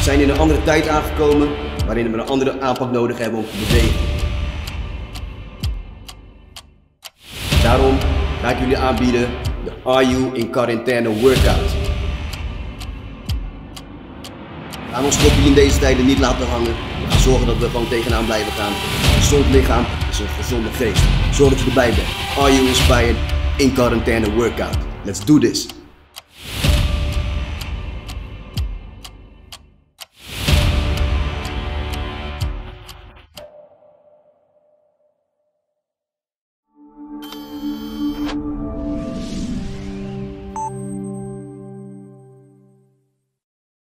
zijn in een andere tijd aangekomen waarin we een andere aanpak nodig hebben om te bewegen. Daarom ga ik jullie aanbieden de Are You in Quarantaine workout. We gaan ons kopje in deze tijden niet laten hangen. We gaan zorgen dat we gewoon tegenaan blijven gaan. Een gezond lichaam is een gezonde geest. Zorg dat je erbij bent. Are You Inspired in Quarantaine workout. Let's do this.